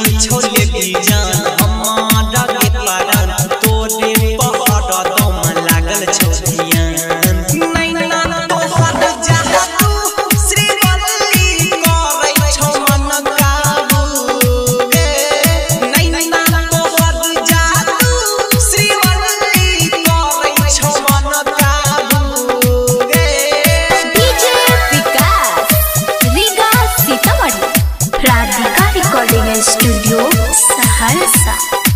छोले दी जान हमारा के पारन तोरे पहाड़ दम लागल छोटियां नैना तोहर जहाँ तू श्रीवल्ली करे छौ मन काबू गे नैना तोहर जहाँ तू श्रीवल्ली करे छौ मन काबू गे। DJ Vikas Riga Sitamarhi Radhika recording studio Saharsa.